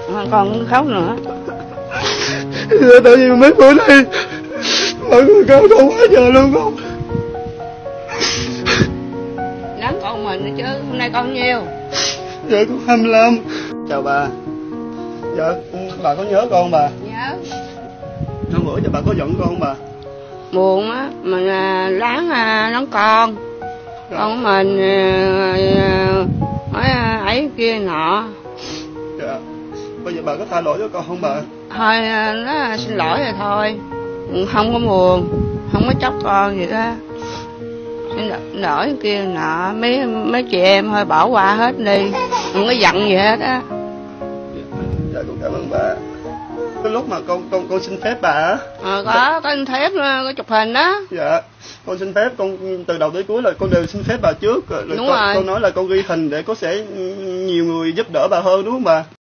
Con khóc nữa. Tại vì mấy bữa nay mọi người cao con quá giờ luôn không. Lớn con mình chứ, hôm nay con nhiêu? Dạ con 25. Chào bà. Dạ bà có nhớ con không bà? Nhớ. Hôm bữa giờ bà có giận con không bà? Buồn á, mình láng đón con. Dạ. Con của mình nói ấy kia nọ. Dạ. Bây giờ bà có tha lỗi cho con không bà? Thôi nó xin lỗi rồi thôi. Không có buồn, không có trách con gì đó. Xin lỗi kia nọ, mấy chị em thôi bỏ qua hết đi. Không có giận gì hết á. Dạ con cảm ơn bà. Cái lúc mà con xin phép bà á. Có xin phép, có chụp hình đó. Dạ con xin phép, con từ đầu tới cuối là con đều xin phép bà trước rồi. Đúng rồi. Con nói là con ghi hình để có sẽ nhiều người giúp đỡ bà hơn đúng không bà?